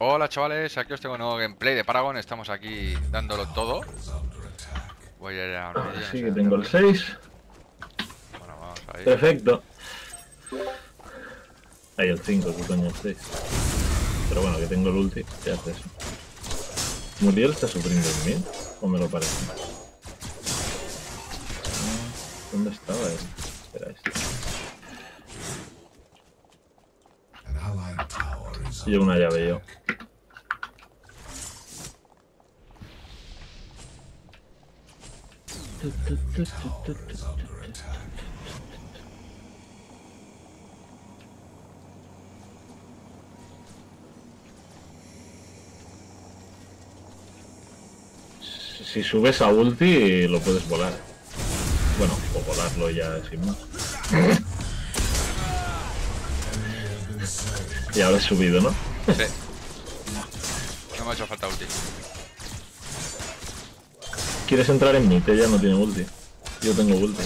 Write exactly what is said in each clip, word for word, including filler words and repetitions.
Hola chavales, aquí os tengo un nuevo gameplay de Paragon. Estamos aquí dándolo todo. Voy a ir a Ah, medio, no sí, sé que dónde tengo el voy. seis. Bueno, vamos ahí. Perfecto. Hay el cinco, que coño el seis. Pero bueno, que tengo el ulti, ¿qué hace eso? ¿Muriel está sufriendo en mí? ¿O me lo parece? Ah, ¿dónde estaba él? Espera, este. Llevo una llave yo. Si subes a ulti, lo puedes volar. Bueno, o volarlo ya sin más. Y ahora he subido, ¿no? Sí. No me ha hecho falta ulti. ¿Quieres entrar en mid? Ella no tiene ulti. Yo tengo ulti.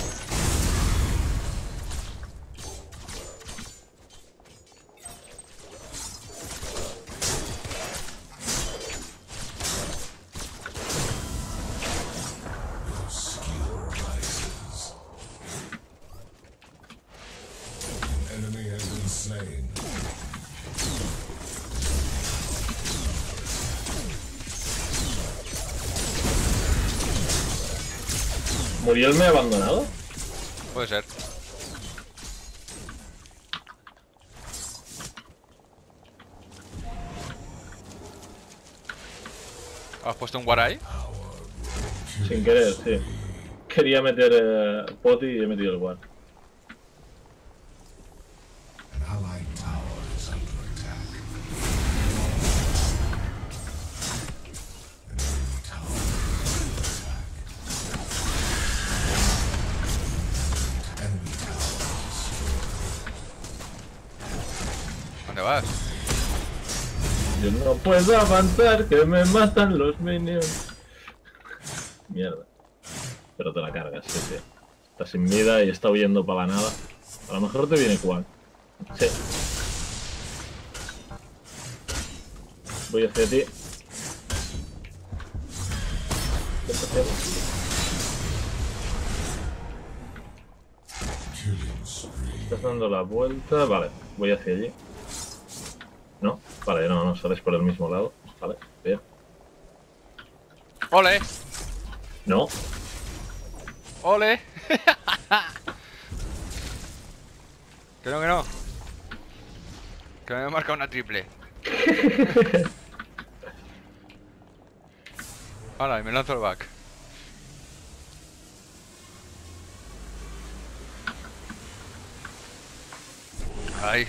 ¿Muriel me ha abandonado? Puede ser. ¿Has puesto un Warai? Sin querer, sí. Quería meter eh, poti y he metido el guard. ¿Dónde vas? Yo no puedo avanzar, que me matan los minions. Mierda. Pero te la cargas, sí, sí. Estás sin vida y está huyendo para la nada. A lo mejor te viene Quan. Sí. Voy hacia ti. Estás dando la vuelta. Vale, voy hacia allí. No, vale, no, no, sales por el mismo lado. Vale, bien. ¡Ole! No, ¡Ole! Que no, que no. Que me he marcado una triple. Hala, y me lanzo el back. Ahí.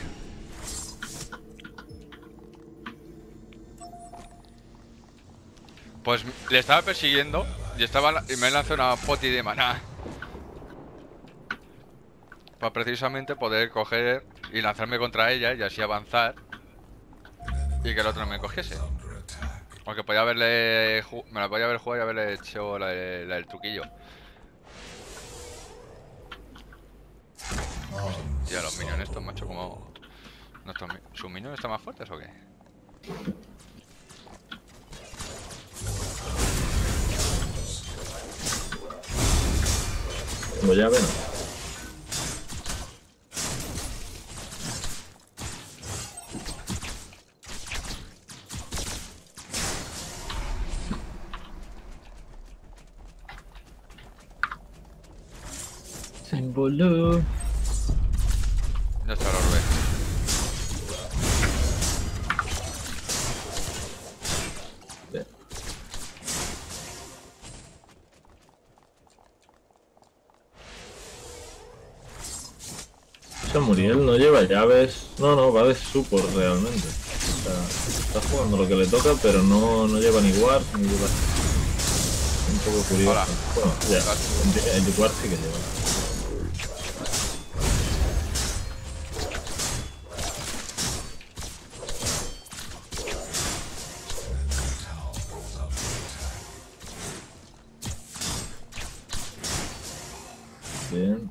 Pues le estaba persiguiendo y estaba y me lanzó una poti de maná. Para precisamente poder coger y lanzarme contra ella y así avanzar y que el otro no me cogiese. Aunque podía haberle me la podía haber jugado y haberle hecho la, la del truquillo. Hostia, los minions estos, macho, como... ¿Nuestros, ¿Sus minions están más fuertes o qué? tengo llave, no. Símbolo. Ya está el orbe. Bien. Esa Muriel no lleva llaves. No, no, va de support realmente. O sea, está jugando lo que le toca, pero no, no lleva ni guard ni lleva. Un poco curioso. Hola. Bueno, ya, el guard sí que lleva. Bien.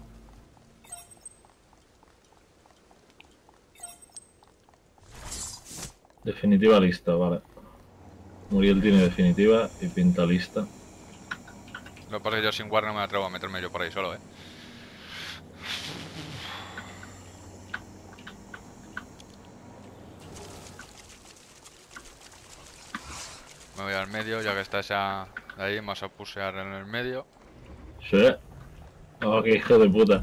Definitiva lista, vale. Muriel tiene definitiva y pinta lista. Lo que pasa es que yo sin guard no me atrevo a meterme yo por ahí solo, eh. Me voy al medio, ya que está esa de ahí, vamos a pusear en el medio. Sí. Oh, qué hijo de puta.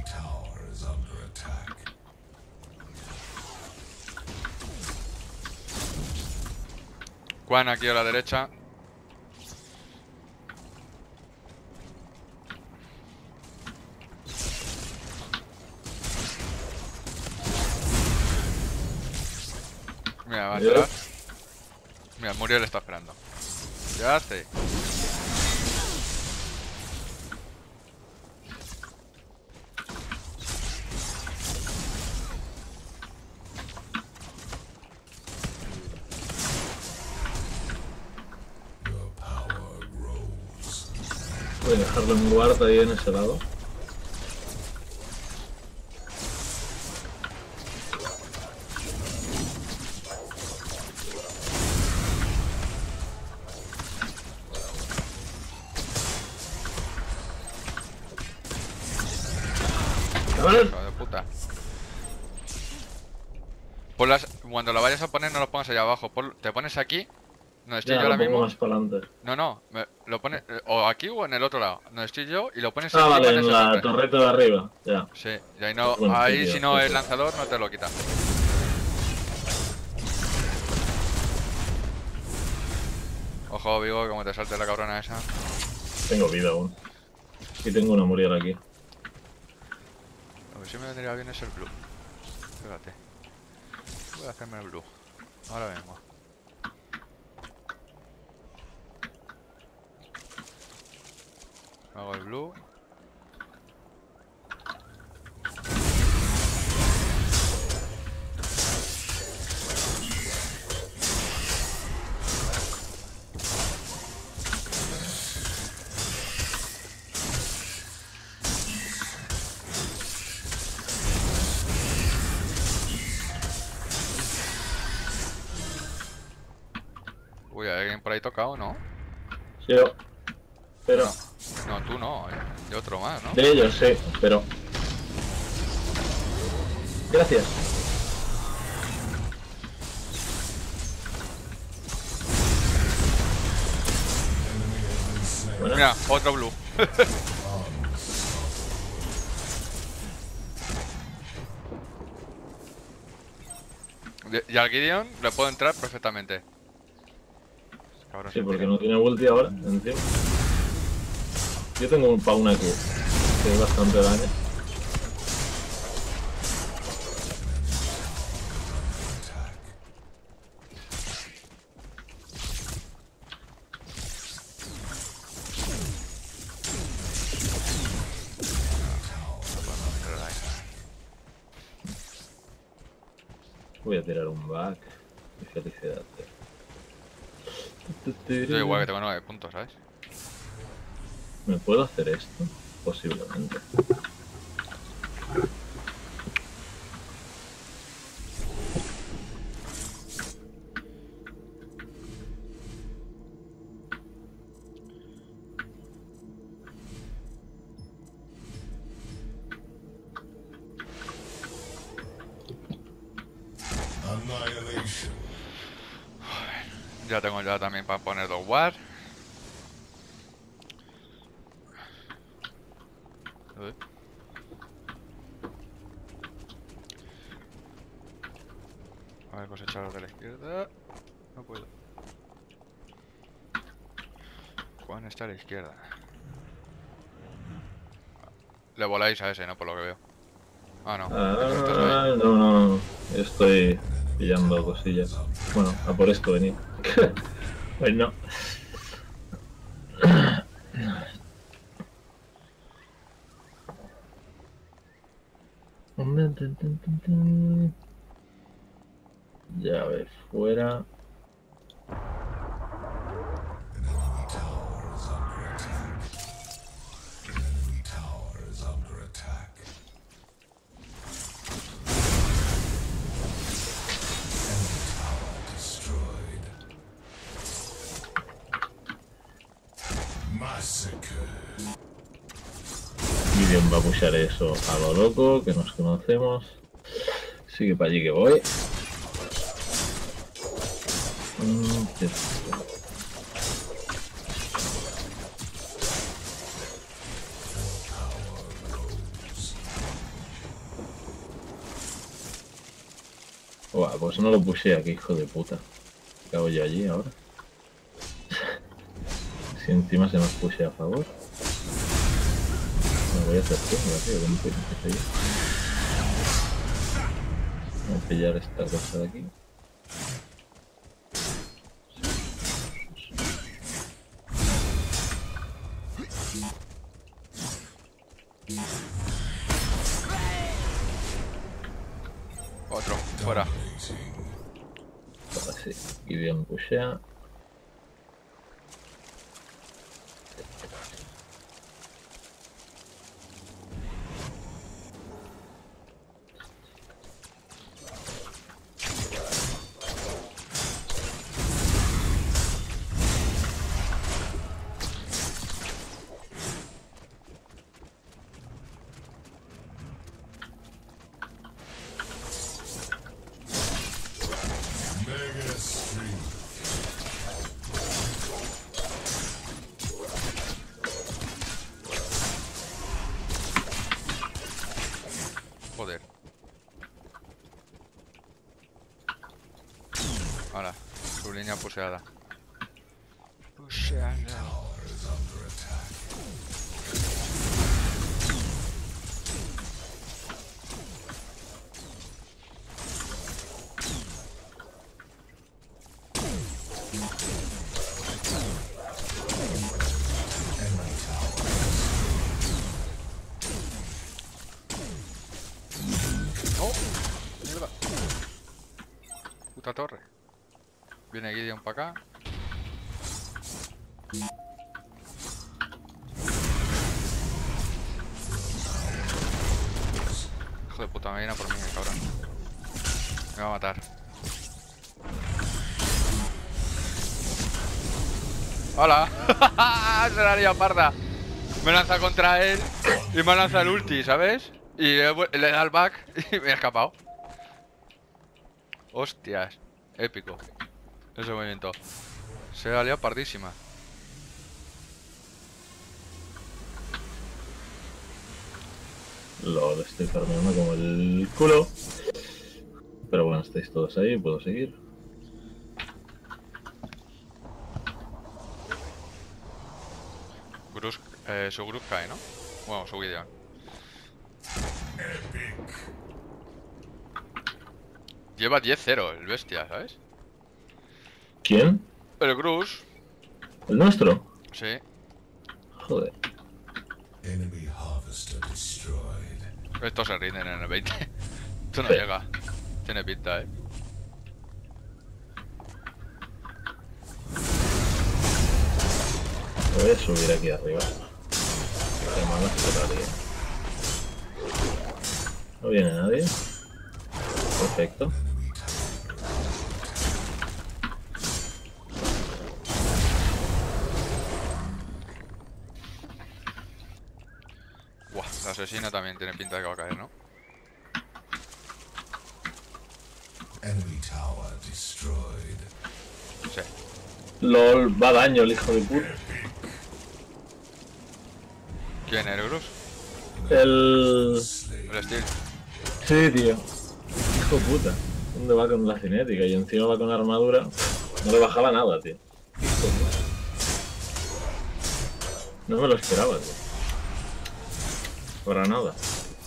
Juan aquí a la derecha. Mira, va a entrar. Mira, Muriel está esperando. Ya hace. Voy a dejarle un guard ahí en ese lado. ¡Cabrón! Hijo de puta. Ponlas, cuando lo vayas a poner no lo pongas allá abajo. Pon- te pones aquí. Donde estoy Ya, yo lo ahora pongo mismo. más para adelante. No, no, me- lo pones eh, o aquí o en el otro lado. Donde estoy yo y lo pones Ah, aquí vale, con en ese la nombre. torreta de arriba. Ya. Sí, y ahí no, Buen ahí sitio, si no sí, el sí. lanzador no te lo quita. Ojo, Vigo, como te salte la cabrona esa. Tengo vida aún. Y tengo una Muriel aquí. Lo que sí me vendría bien es el blue. Fíjate. Voy a hacerme el blue. Ahora mismo. Hago el blue. Uy, ¿hay alguien por ahí tocado, no? Sí, yo. Pero. No, tú no, eh. Y otro más, ¿no? De ellos, sí, pero. Gracias. Bueno, Mira, otro blue. Y al Gideon le puedo entrar perfectamente. Cabrón, sí, se porque tira. no tiene ulti ahora, encima. Yo tengo un pa' una Q, que es bastante daño. Voy a tirar un back. Y felicidad. Yo igual que tengo nueve puntos, ¿sabes? ¿Me puedo hacer esto? Posiblemente. Ya tengo ya también para poner dos war. Uy. A ver, cosechar los de la izquierda. No puedo. Juan está a la izquierda. Le voláis a ese, ¿no? Por lo que veo. Ah, no. Estás ahí. Ah, no, no, no. Estoy pillando cosillas. Bueno, a por esto venir. Pues no. Llave fuera. Gideon va a pushar eso a lo loco, que nos conocemos. Sigue para allí que voy. Mm, Buah, pues no lo puse aquí, hijo de puta. ¿Qué hago yo allí ahora? Si encima se nos puse a favor. Me voy a hacer tiempo, tío, que no puedo empezar yo. Voy a pillar esta cosa de aquí. Otro, fuera. Ahora sí, Gideon pushea. Joder. Ahora, su línea puseada. Puseada. Puta torre. Viene Gideon para acá. Hijo de puta, me viene a por mí, el cabrón. Me va a matar. ¡Hola! Se la haría parda. Me lanza contra él y me lanza el ulti, ¿sabes? Y le, le da el back y me he escapado. Hostias, épico ese movimiento. Se ha liado pardísima. Lo estoy farmeando como el culo. Pero bueno, estáis todos ahí, puedo seguir. Grus, eh, su Grus cae, ¿no? Bueno, su Gideon. Lleva diez cero el bestia, ¿sabes? ¿Quién? El Grus. ¿El nuestro? Sí. Joder. Estos se rinden en el veinte. Esto no Sí. llega. Tiene pinta, ¿eh? Voy a subir aquí arriba. Qué mala esperaría. No viene nadie. Perfecto. Buah, la asesina también tiene pinta de que va a caer, ¿no? Enemy tower destroyed. Sí. LOL, va daño el hijo de puta. ¿Quién es el Grus? El... El Steel. Sí, tío. Hijo de puta. ¿Dónde va con la cinética? Y encima va con armadura. No le bajaba nada, tío. Hijo de puta. No me lo esperaba, tío. Para nada.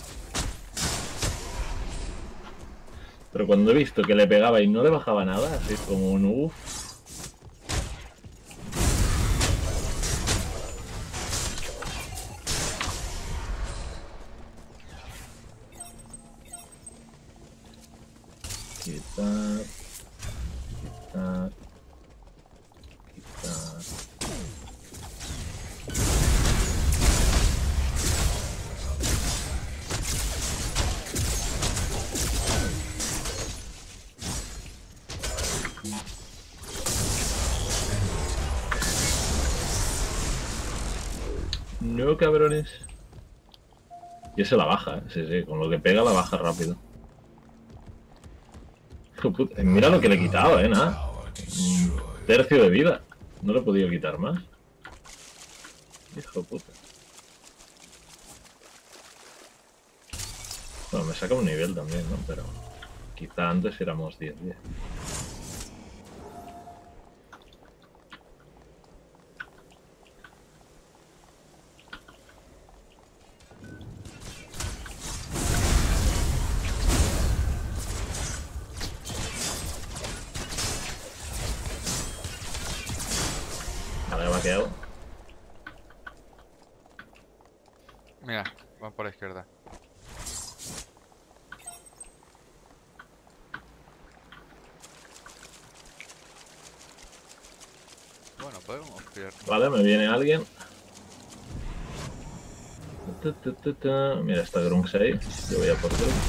Pero cuando he visto que le pegaba y no le bajaba nada, así como un uff. Quitar. Quitar. Quitar. No, cabrones. Y ese la baja, ¿eh? Sí, sí, con lo que pega la baja rápido. Hijo puta, mira lo que le he quitado, eh, nada. Un tercio de vida. No le he podido quitar más. Hijo puta. Bueno, me saca un nivel también, ¿no? Pero quizá antes éramos diez diez. Vale, ha vaqueado. Mira, van por la izquierda. Bueno, podemos pillar. Vale, me viene alguien. Tu, tu, tu, tu. Mira, está Grunx ahí. Yo voy a por Grunx.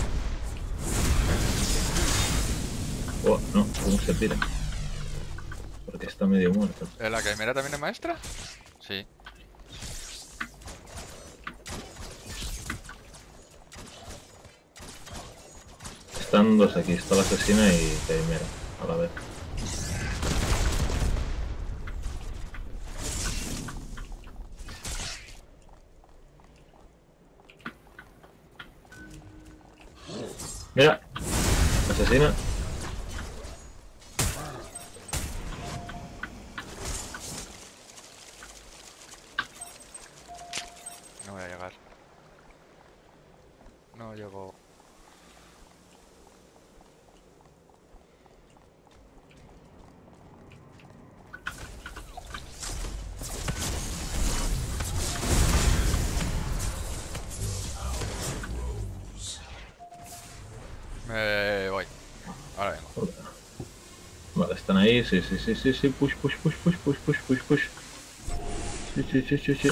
Oh, no, Grunx se tira. Porque está medio muerto. ¿Eh, ¿La Caimera también es maestra? Sí. Están dos aquí, está la asesina y Caimera a la vez. Mira, asesina. No voy a llegar. No llego. Me voy. Ahora vengo. Vale, están ahí, sí, sí, sí, sí, sí, push, push, push, push, push, push, push, push. Sí, sí, sí, sí, sí.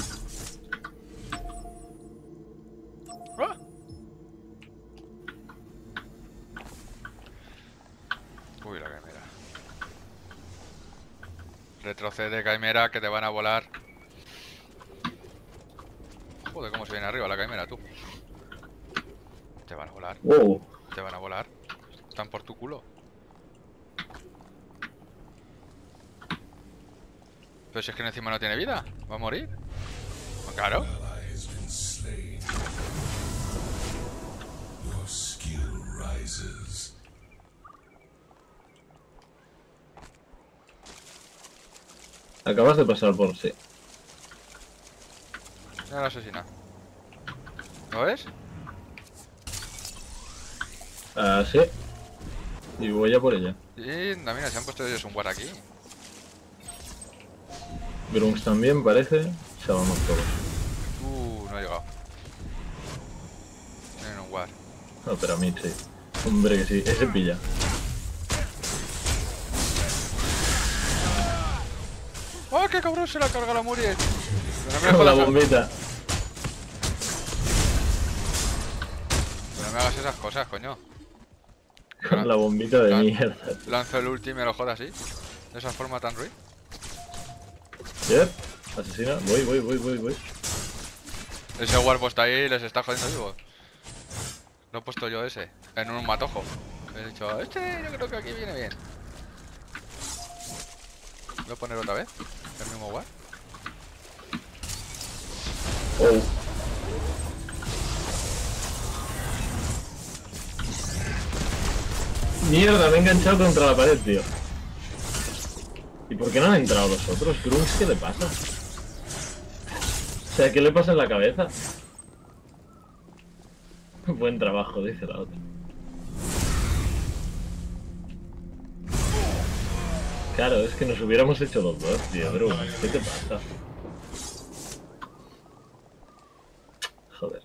¡Ah! Uy, la Caimera. Retrocede, Caimera, que te van a volar. Joder, cómo se viene arriba la Caimera, tú. Te van a volar. Wow. Te van a volar. Están por tu culo. Pero si es que encima no tiene vida. Va a morir. Pues claro. Ally has been slain. Your skill rises. Acabas de pasar por sí. Mira la asesina. ¿Lo ves? Ah, sí. Y voy a por ella. Y mira, se han puesto ellos un guard aquí. Grunx también parece. Se vamos todos. Uh, no he llegado. Tienen un guard. No, pero a mí sí. Hombre que sí. Ese pilla. ¡Oh, qué cabrón! Se la carga la Muriel. Pero no me Con la jodas. bombita. Pero no me hagas esas cosas, coño. Con la bombita de Lan- mierda. Lanzo el ulti y me lo joda así. De esa forma tan ruin. Yep. Asesina. Voy, voy, voy, voy, voy. Ese guard está ahí y les está jodiendo vivo. Lo he puesto yo ese. En un matojo. He dicho, este yo creo que aquí viene bien. Voy a poner otra vez. El mismo guard. Oh. Mierda, me he enganchado contra la pared, tío. ¿Y por qué no han entrado los otros? Grunx, ¿qué le pasa? O sea, ¿qué le pasa en la cabeza? Buen trabajo, dice la otra. Claro, es que nos hubiéramos hecho los dos, tío, Grunx. ¿Qué te pasa? Joder.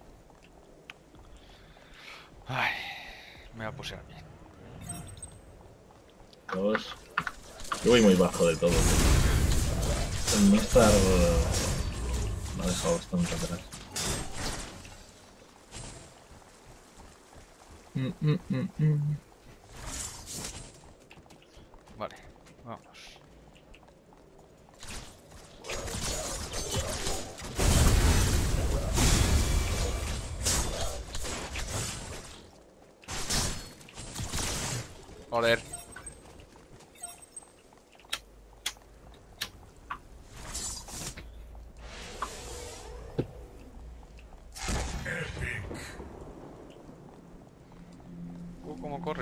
Ay, me voy a posear bien. Dos. Yo voy muy bajo de todo. El Mistar me ha dejado bastante atrás. Mm, mm, mm, mm. Vale, vamos. Joder. Uh, cómo corre.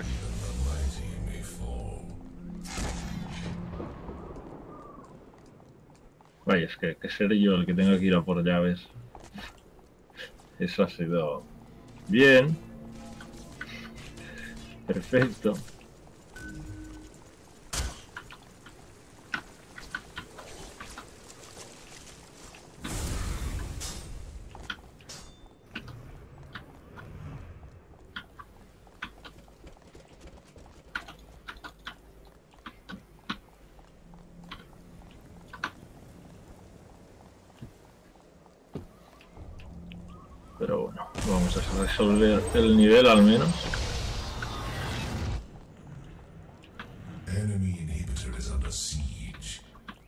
Vaya, es que, que ser yo el que tenga que ir a por llaves. Eso ha sido bien. Perfecto. Pero bueno, vamos a resolver el nivel al menos. Enemy inhibitor is under siege.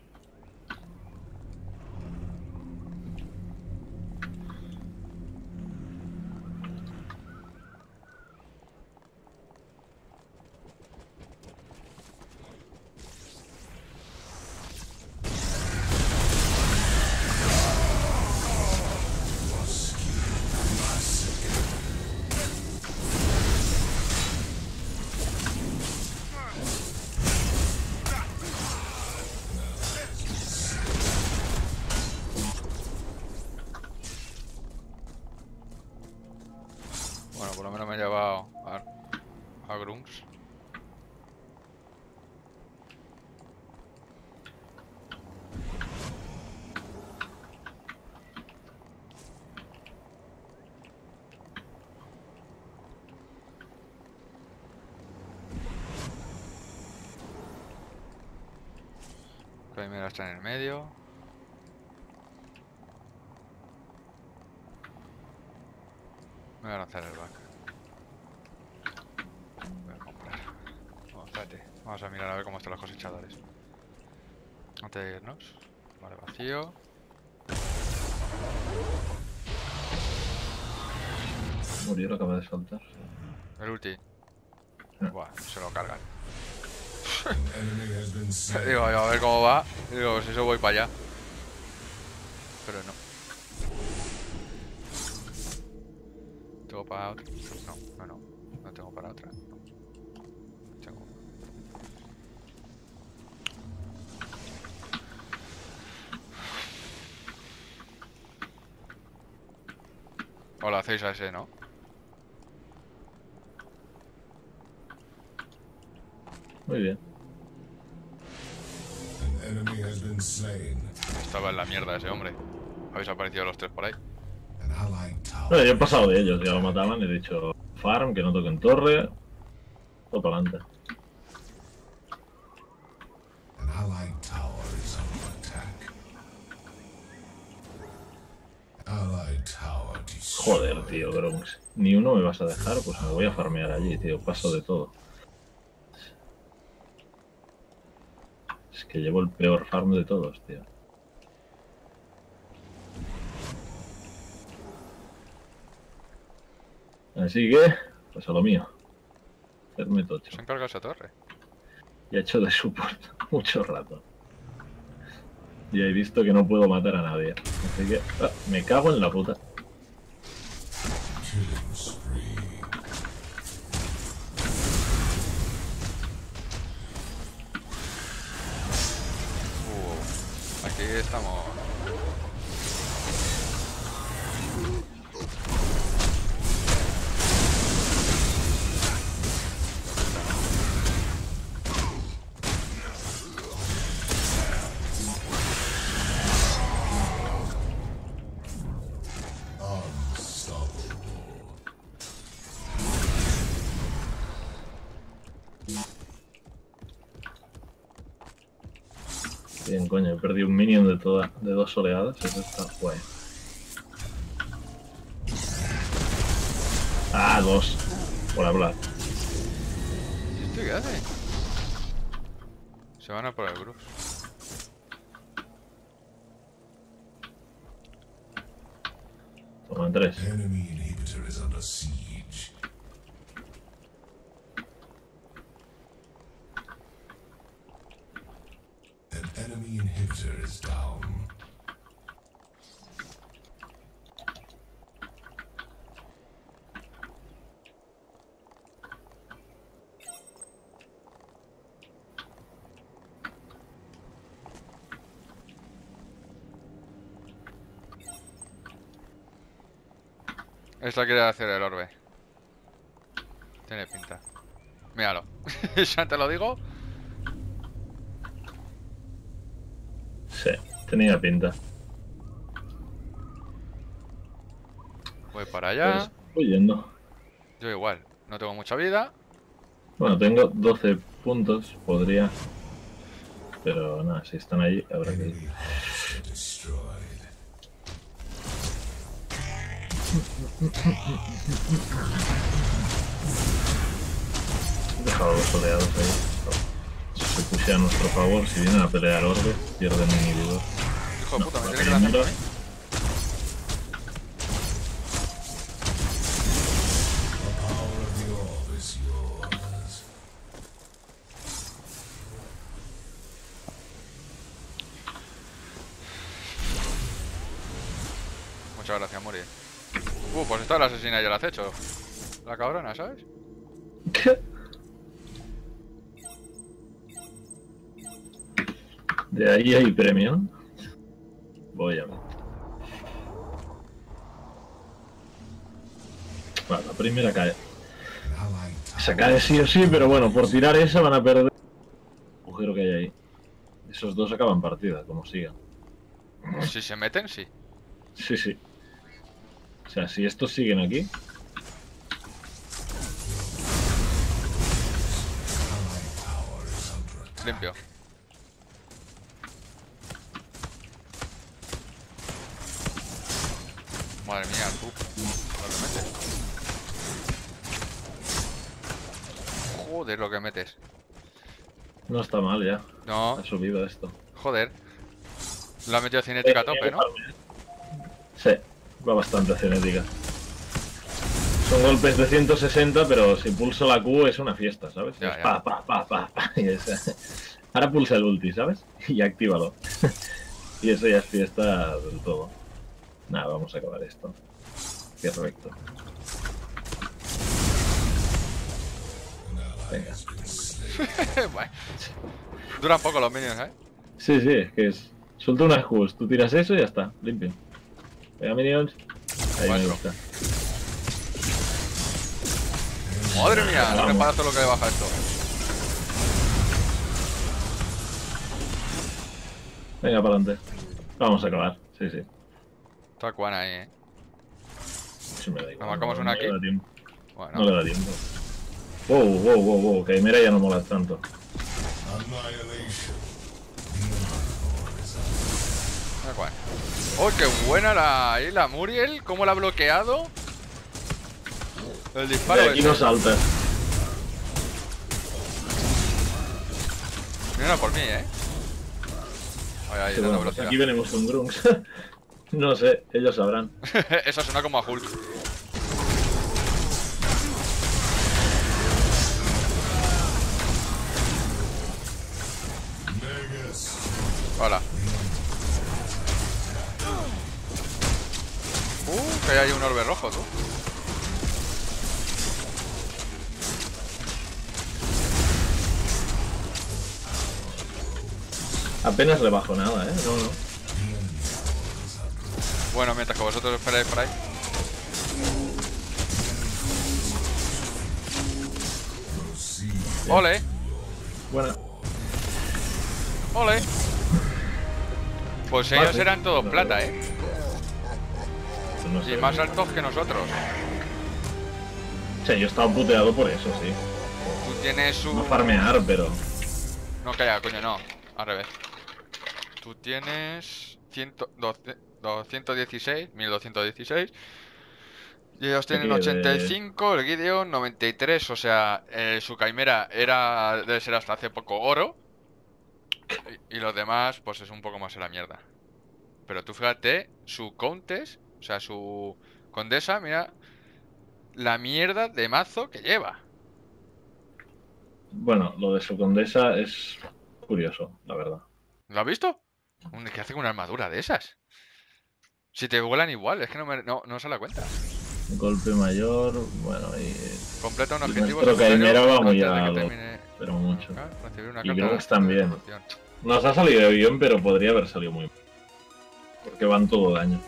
Bueno, por lo menos me he llevado a, a Grunts. Primero está en el medio. Me voy a lanzar el back. Voy a comprar. Bueno, espérate. Vamos a mirar a ver cómo están los cosechadores. Antes de irnos. Vale, vacío. Murió, lo acaba de saltar. El ulti. Ah. Buah, se lo cargan. Enemy has been slain. Digo, a ver cómo va. Digo, si eso voy para allá. Pero no. ¿Tengo para otra? No, no, no. No tengo para otra. No. Tengo. O la hacéis a ese, ¿no? Muy bien. An enemy has been slain. Estaba en la mierda ese hombre. Habéis aparecido los tres por ahí. An allied tower. Bueno, yo he pasado de ellos, ya lo mataban, he dicho farm, que no toquen torre. Todo para adelante. An allied tower is under attack. Allied tower destroyed. Joder, tío, Grunts. Ni uno me vas a dejar, pues me voy a farmear allí, tío. Paso de todo. Es que llevo el peor farm de todos, tío. Así que, pues a lo mío. Hacerme tocho. Se encarga esa torre. Ya he hecho de support mucho rato. Ya he visto que no puedo matar a nadie. Así que, ah, me cago en la puta. Killing spree. Uh, aquí estamos. Bien, coño, he perdido un minion de toda, de dos oleadas. Eso está guay. Ah, dos. Por hablar. ¿Este qué hace? Se van a por el Grux. Toman tres. Enemy inhibitor is under siege. enemy inhibitor is down. Esta quiere hacer el orbe. Tiene pinta. Míralo. Ya te lo digo. Sí, tenía pinta. Voy para allá. Pues, voy yendo. Yo igual. No tengo mucha vida. Bueno, tengo doce puntos, podría. Pero nada, si están allí, habrá que ir. Enemy hulls destroyed. He dejado los oleados ahí. Se puse a nuestro favor. Si vienen a pelear orbe, pierden inhibidor. Hijo de puta, me la tiene que lanzar por primera- mí. The power of the orb is yours. Muchas gracias, Muri. Uh, pues está la asesina y el acecho. La cabrona, ¿sabes? De ahí hay premio. Voy a ver. Bueno, la primera cae. An allied tower. Se cae sí o sí, pero bueno, por tirar esa van a perder el agujero que hay ahí. Esos dos acaban partida, como sigan. Si se meten, sí. Sí, sí. O sea, si estos siguen aquí, Allied tower is under attack. Limpio. Madre mía, tú. Lo que metes. Joder, lo que metes. no está mal ya. No, Ha subido esto. joder. Lo ha metido cinética a tope, ¿no? Sí, va bastante cinética. Son golpes de ciento sesenta, pero si pulso la Q es una fiesta, ¿sabes? Ya, Es ya. Pa, pa, pa, pa, pa, y es- Ahora pulsa el ulti, ¿sabes? Y actívalo. Y eso ya es fiesta del todo. Nada, vamos a acabar esto. Perfecto. Venga. Bueno. Duran poco los minions, ¿eh? Sí, sí, es que es... Suelta unas Qs, tú tiras eso y ya está, limpio. Venga, minions. Ahí me Cuatro. gusta. Madre mía, un Vamos. espadazo lo que le baja esto. Venga, para adelante. Vamos a acabar, sí, sí. Está Quan ahí, ¿eh? Eso me da igual. ¿Nos marcamos no, una no aquí? le da tiempo. Bueno, No le da tiempo. Wow, wow, wow, wow. Caimera ya no mola tanto. Annihilation. está Quan. ¡Oh, qué buena la, ahí, la Muriel! ¿Cómo la ha bloqueado? El disparo De aquí ese. no salta. Mira por mí, ¿eh? Ahí, ahí, Sí, dando bueno, pues velocidad. aquí venimos con Grunks. No sé, ellos sabrán. Eso suena como a Hulk. Megas. Hola. Uh, que hay un orbe rojo, tú. Apenas le bajo nada, ¿eh? No, no. Bueno, mientras que vosotros esperáis por ahí. ¡Ole! Buena. ¡Ole! Pues ellos Fácil. eran todos No, plata, ¿eh? Pues no sé. Y más altos que nosotros. Sí, yo he estado puteado por eso, sí. Tú tienes No un... farmear, pero... No, calla, coño, no. Al revés. Tú tienes... cien, doce, doscientos dieciséis, mil doscientos dieciséis. Y ellos tienen Aquí de- ochenta y cinco, el Gideon noventa y tres. O sea, eh, su caimera era... Debe ser hasta hace poco oro. Y, y los demás, pues es un poco más en la mierda. Pero tú fíjate, su Countess, o sea, su Condesa, mira... La mierda de mazo que lleva. Bueno, lo de su condesa es curioso, la verdad. ¿Lo has visto? Un- ¿Qué hace con una armadura de esas? Si te vuelan igual, es que no, me, no, no se da cuenta. Golpe mayor, bueno, y... Completa un Y objetivo nuestro Caimera va muy antes de a que lo- termine. pero mucho. Ah, recibir una Y carta Grox de también. evolución. Nos ha salido bien, pero podría haber salido muy mal. Porque van todo daño.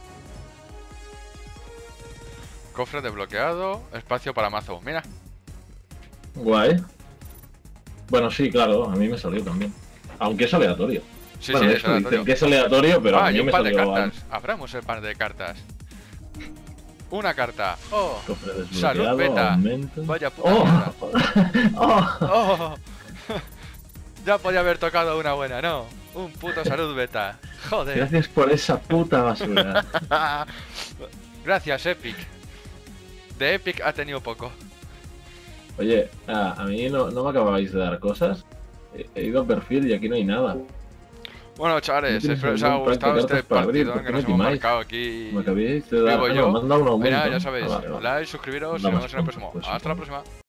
Cofre desbloqueado, espacio para mazo. Mira, Guay. Bueno, sí, claro, a mí me salió también. Aunque es aleatorio. sí, bueno, sí, de es hecho, dicen aleatorio. que es aleatorio, pero Ah, a y mí un me par de salió cartas. Abramos el par de cartas. Una carta. Oh, cofre desbloqueado, Salud beta. aumento. vaya puta ¡Oh! mierda. ¡Oh! Oh, ya podía haber tocado una buena, ¿no? Un puto salud beta. Joder. Gracias por esa puta basura. Gracias, Epic. De Epic ha tenido poco. Oye, a, a mí no, no me acababais de dar cosas. He, he ido a perfil y aquí no hay nada. Bueno, chavales, No tienes espero que os haya algún pack de gustado este cartas para abrir, partido ¿por que qué nos me hemos timáis? marcado aquí. Me acabéis de dar. Digo Ah, yo. no, me han dado un aumento. Mira, ya sabéis, Ah, vale, vale. like, suscribiros y nos Damos vemos en el puntos, próximo. pues, Hasta la supongo. próxima.